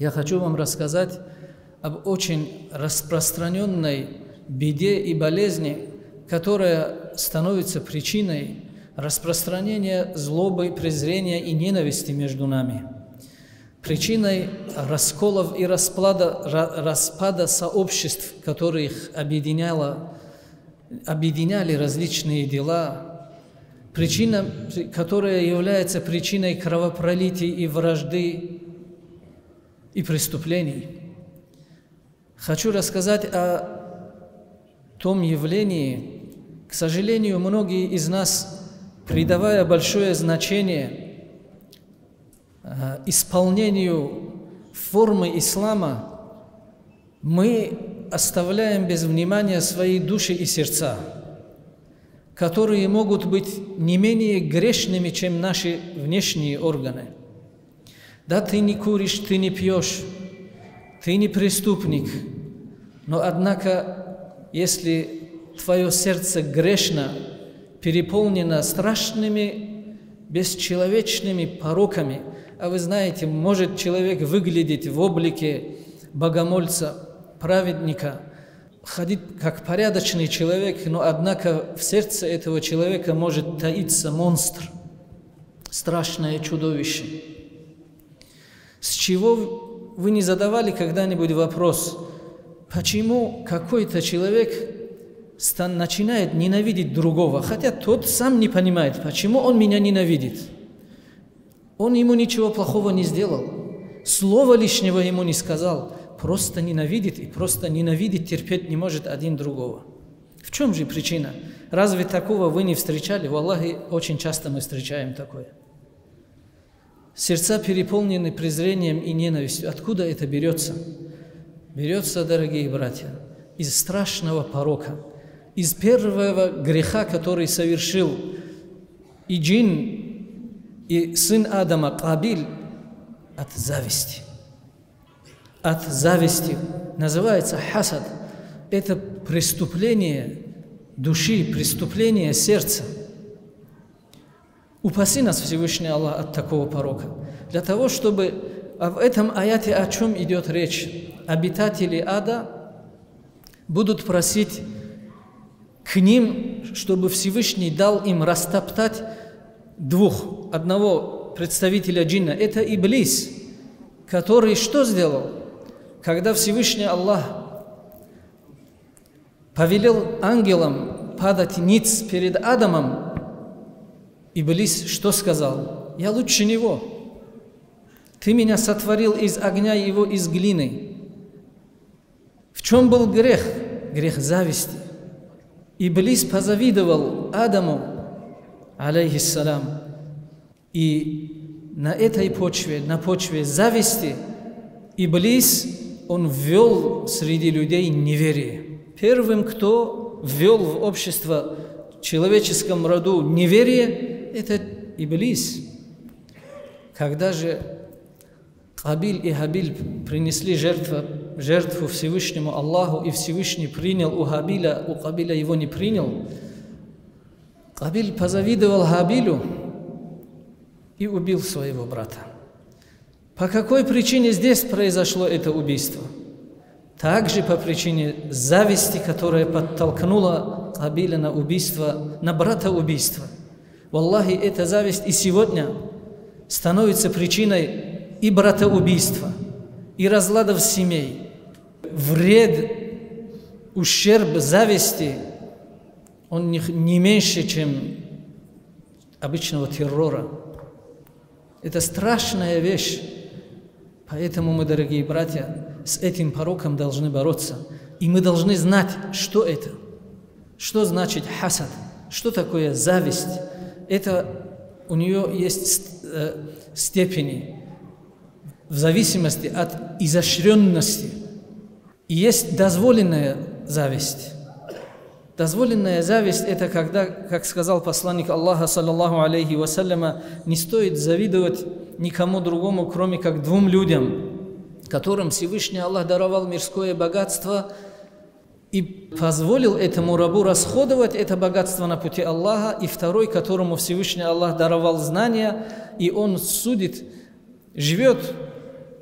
Я хочу вам рассказать об очень распространенной беде и болезни, которая становится причиной распространения злобы, презрения и ненависти между нами, причиной расколов и распада сообществ, которых объединяли различные дела, причина, которая является причиной кровопролитий и вражды и преступлений. Хочу рассказать о том явлении, к сожалению, многие из нас, придавая большое значение исполнению формы ислама, мы оставляем без внимания свои души и сердца, которые могут быть не менее грешными, чем наши внешние органы. Да, ты не куришь, ты не пьешь, ты не преступник, но однако, если твое сердце грешно, переполнено страшными, бесчеловечными пороками, а вы знаете, может человек выглядеть в облике богомольца, праведника, ходить как порядочный человек, но однако в сердце этого человека может таиться монстр, страшное чудовище. С чего вы не задавали когда-нибудь вопрос, почему какой-то человек начинает ненавидеть другого, хотя тот сам не понимает, почему он меня ненавидит? Он ему ничего плохого не сделал, слова лишнего ему не сказал, просто ненавидит и просто ненавидит, терпеть не может один другого. В чем же причина? Разве такого вы не встречали? Валлахи, очень часто мы встречаем такое. Сердца переполнены презрением и ненавистью. Откуда это берется? Берется, дорогие братья, из страшного порока, из первого греха, который совершил и джин, и сын Адама Кабиль, от зависти. От зависти. Называется хасад. Это преступление души, преступление сердца. Упаси нас Всевышний Аллах от такого порока. Для того, чтобы в этом аяте о чем идет речь? Обитатели ада будут просить к ним, чтобы Всевышний дал им растоптать одного представителя джинна. Это Иблис, который что сделал? Когда Всевышний Аллах повелел ангелам падать ниц перед Адамом, Иблис что сказал? Я лучше него. Ты меня сотворил из огня, его из глины. В чем был грех? Грех зависти. Иблис позавидовал Адаму, алейхиссалам. И на этой почве, на почве зависти, Иблис, он ввел среди людей неверие. Первым, кто ввел в общество человеческом роду неверие, это Иблис. Когда же Кабиль и Хабиль принесли жертву Всевышнему Аллаху, и Всевышний принял у Хабиля, у Кабиля его не принял, Кабиль позавидовал Хабилю и убил своего брата. По какой причине здесь произошло это убийство? Также по причине зависти, которая подтолкнула Кабиля на убийство, на брата убийства. Валлахи, эта зависть и сегодня становится причиной и братоубийства, и разладов семей. Вред, ущерб зависти, он не меньше, чем обычного террора. Это страшная вещь. Поэтому мы, дорогие братья, с этим пороком должны бороться. И мы должны знать, что это. Что значит хасад? Что такое зависть? Это у нее есть степени в зависимости от изощренности. И есть дозволенная зависть. Дозволенная зависть – это когда, как сказал посланник Аллаха, саллаллаху алейхи вассаляма, не стоит завидовать никому другому, кроме как двум людям, которым Всевышний Аллах даровал мирское богатство и позволил этому рабу расходовать это богатство на пути Аллаха, и второй, которому Всевышний Аллах даровал знания, и он судит, живет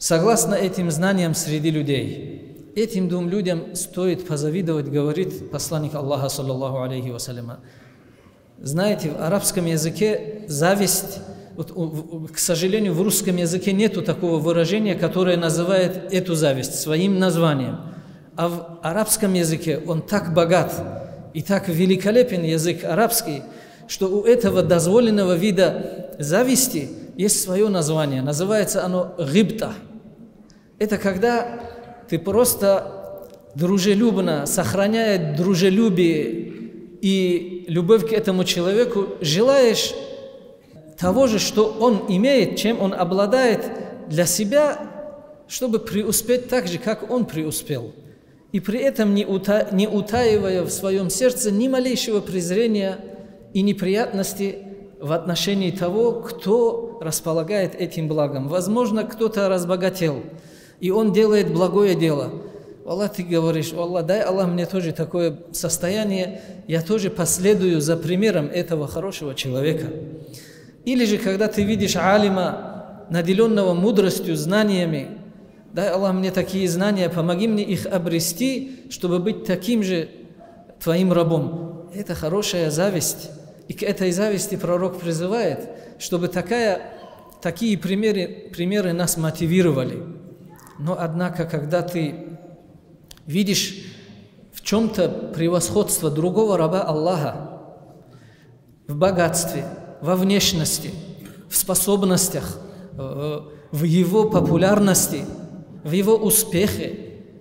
согласно этим знаниям среди людей. Этим двум людям стоит позавидовать, говорит посланник Аллаха, саллаллаху алейхи вассаляма. Знаете, в арабском языке зависть, к сожалению, в русском языке нету такого выражения, которое называет эту зависть своим названием. А в арабском языке он так богат и так великолепен язык арабский, что у этого дозволенного вида зависти есть свое название. Называется оно гибта. Это когда ты просто дружелюбно, сохраняя дружелюбие и любовь к этому человеку, желаешь того же, что он имеет, чем он обладает для себя, чтобы преуспеть так же, как он преуспел. И при этом не утаивая в своем сердце ни малейшего презрения и неприятности в отношении того, кто располагает этим благом. Возможно, кто-то разбогател, и он делает благое дело. Аллах, ты говоришь: Аллах, дай Аллах мне тоже такое состояние, я тоже последую за примером этого хорошего человека. Или же, когда ты видишь алима, наделенного мудростью, знаниями, дай Аллах мне такие знания, помоги мне их обрести, чтобы быть таким же твоим рабом. Это хорошая зависть. И к этой зависти пророк призывает, чтобы такие примеры нас мотивировали. Но однако, когда ты видишь в чем-то превосходство другого раба Аллаха, в богатстве, во внешности, в способностях, в его популярности, в его успехе,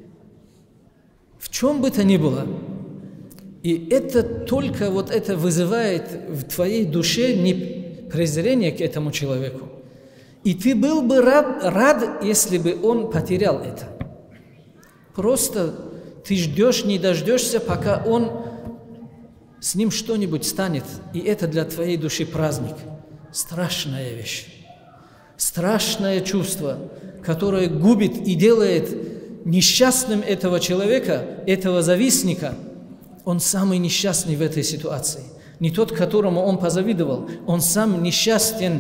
в чем бы то ни было, и это только это вызывает в твоей душе не презрение к этому человеку. И ты был бы рад, если бы он потерял это. Просто ты ждешь, не дождешься, пока с ним что-нибудь станет. И это для твоей души праздник. Страшная вещь. Страшное чувство, которое губит и делает несчастным этого человека, этого завистника. Он самый несчастный в этой ситуации. Не тот, которому он позавидовал. Он сам несчастен,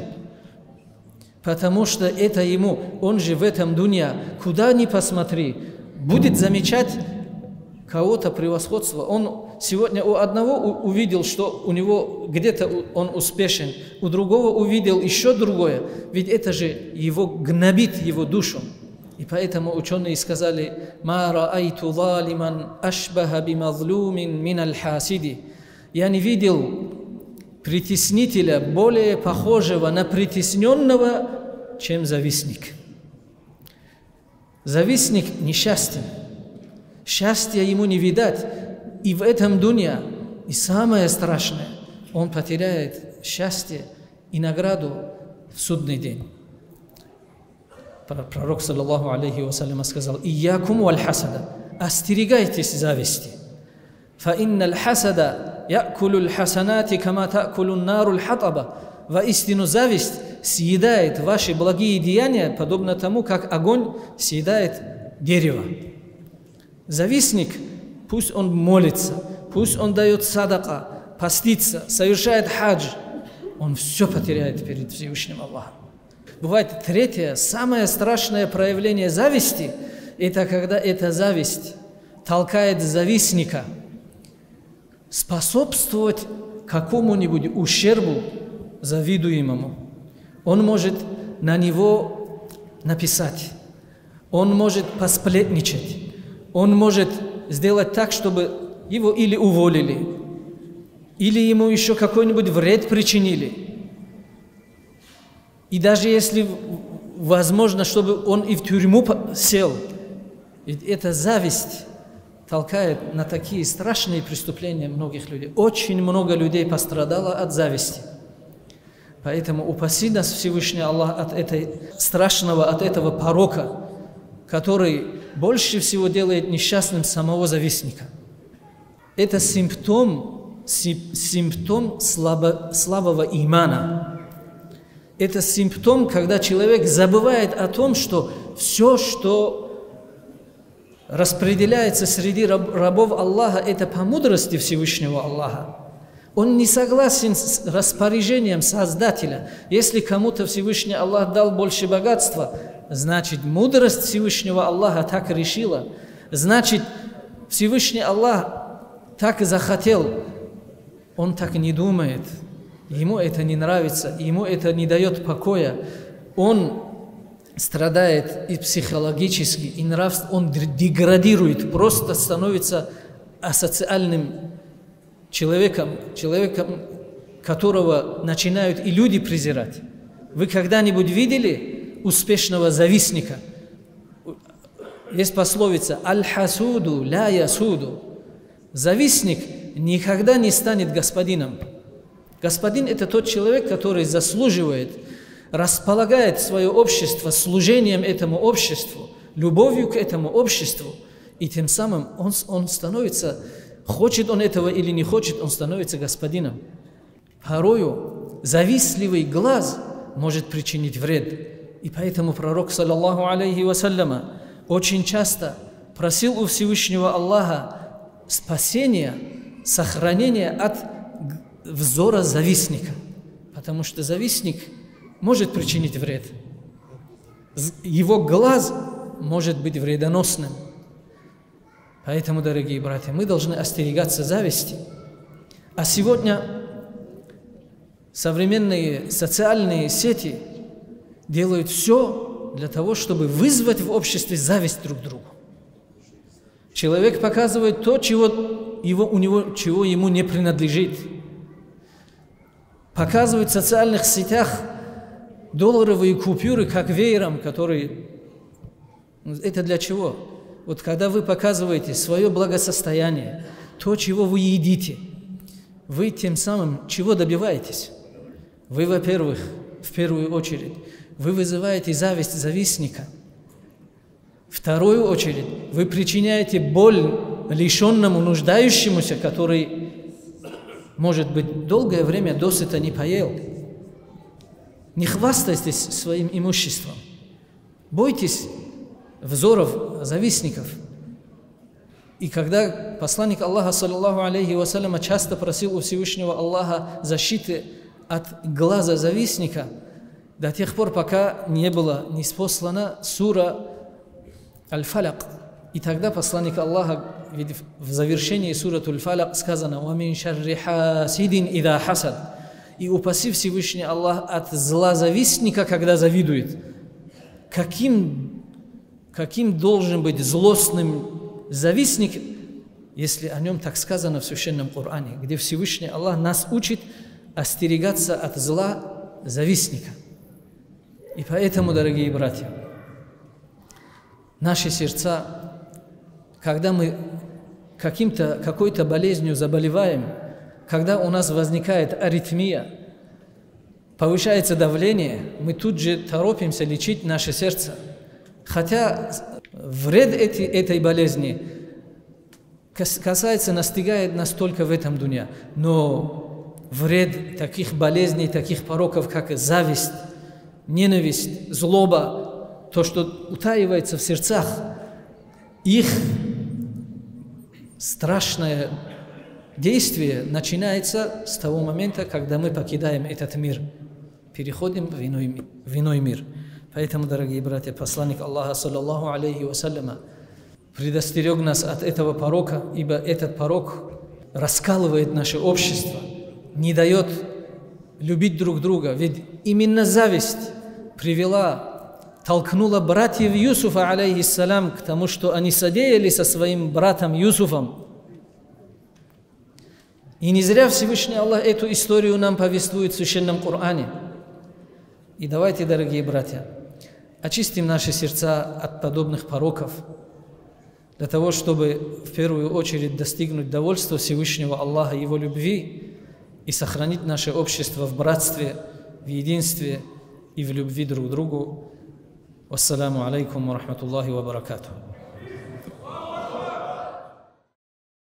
потому что это ему, он же в этом дунья, куда ни посмотри, будет замечать кого-то превосходство. Он сегодня у одного увидел, что у него где-то он успешен, у другого увидел еще другое, ведь это же его гнобит его душу. И поэтому ученые сказали: «Ма раайту залиман ашбаха бимазлумин миналь хасиди». Я не видел притеснителя более похожего на притесненного, чем завистник. Завистник несчастен. Счастья ему не видать. И в этом дунья, и самое страшное, он потеряет счастье и награду в судный день. Пророк, саллаллаху алейхи вассалям, сказал: «Ийякум валь хасада». Остерегайтесь зависти. «Фа инналь хасада якулуль хасанати кама та'кулун наруль хатаба». Воистину зависть съедает ваши благие деяния, подобно тому, как огонь съедает дерево. Завистник, пусть он молится, пусть он дает садака, постится, совершает хадж, он все потеряет перед Всевышним Аллахом. Бывает третье, самое страшное проявление зависти, это когда эта зависть толкает завистника способствовать какому-нибудь ущербу завидуемому. Он может на него написать, он может посплетничать, он может сделать так, чтобы его или уволили, или ему еще какой-нибудь вред причинили. И даже если возможно, чтобы он и в тюрьму сел, ведь эта зависть толкает на такие страшные преступления многих людей. Очень много людей пострадало от зависти. Поэтому упаси нас Всевышний Аллах от этого порока, который больше всего делает несчастным самого завистника. Это симптом слабого имана. Это симптом, когда человек забывает о том, что все, что распределяется среди рабов Аллаха, это по мудрости Всевышнего Аллаха. Он не согласен с распоряжением Создателя. Если кому-то Всевышний Аллах дал больше богатства, значит, мудрость Всевышнего Аллаха так решила, значит, Всевышний Аллах так и захотел. Он так не думает, ему это не нравится, ему это не дает покоя. Он страдает и психологически, и нравственно, он деградирует, просто становится асоциальным человеком, которого начинают и люди презирать. Вы когда-нибудь видели успешного завистника? Есть пословица «Аль-хасуду ля ясуду». Завистник никогда не станет господином. Господин – это тот человек, который заслуживает, располагает свое общество служением этому обществу, любовью к этому обществу, и тем самым он становится, хочет он этого или не хочет, он становится господином. Порою завистливый глаз может причинить вред. И поэтому пророк, саллаллаху алейхи вассаляма, очень часто просил у Всевышнего Аллаха спасения, сохранения от взора завистника. Потому что завистник может причинить вред. Его глаз может быть вредоносным. Поэтому, дорогие братья, мы должны остерегаться зависти. А сегодня современные социальные сети делают все для того, чтобы вызвать в обществе зависть друг к другу. Человек показывает то, чего ему не принадлежит. Показывает в социальных сетях долларовые купюры, как веером, которые... Это для чего? Вот когда вы показываете свое благосостояние, то, чего вы едите, вы тем самым чего добиваетесь? Вы, во-первых, в первую очередь, вы вызываете зависть завистника. В вторую очередь, вы причиняете боль лишенному, нуждающемуся, который, может быть, долгое время досыта не поел. Не хвастайтесь своим имуществом. Бойтесь взоров завистников. И когда посланник Аллаха, саллаллаху алейхи вассаляма, часто просил у Всевышнего Аллаха защиты от глаза завистника, до тех пор, пока не была ниспослана сура Аль-Фаляк. И тогда посланник Аллаха, ведь в завершении суры Аль-Фаляк сказано «Вамин шарри хасидин ида хасад». И упаси Всевышний Аллах от зла завистника, когда завидует. Каким должен быть злостным завистник, если о нем так сказано в Священном Коране, где Всевышний Аллах нас учит остерегаться от зла завистника. И поэтому, дорогие братья, наши сердца, когда мы какой-то болезнью заболеваем, когда у нас возникает аритмия, повышается давление, мы тут же торопимся лечить наше сердце. Хотя вред этой болезни настигает нас только в этом дуня. Но вред таких болезней, таких пороков, как зависть, ненависть, злоба, то, что утаивается в сердцах, их страшное действие начинается с того момента, когда мы покидаем этот мир, переходим в иной мир. Поэтому, дорогие братья, посланник Аллаха, саллаллаху алейхи вассаляма, предостерег нас от этого порока, ибо этот порок раскалывает наше общество, не дает любить друг друга. Ведь именно зависть толкнула братьев Юсуфа, алейхиссалям, к тому, что они содеяли со своим братом Юсуфом. И не зря Всевышний Аллах эту историю нам повествует в Священном Коране. И давайте, дорогие братья, очистим наши сердца от подобных пороков, для того, чтобы в первую очередь достигнуть довольства Всевышнего Аллаха, Его любви, и сохранить наше общество в братстве, в единстве и в любви друг к другу. Вассаламу алейкум ва рахматуллахи ва баракатуху.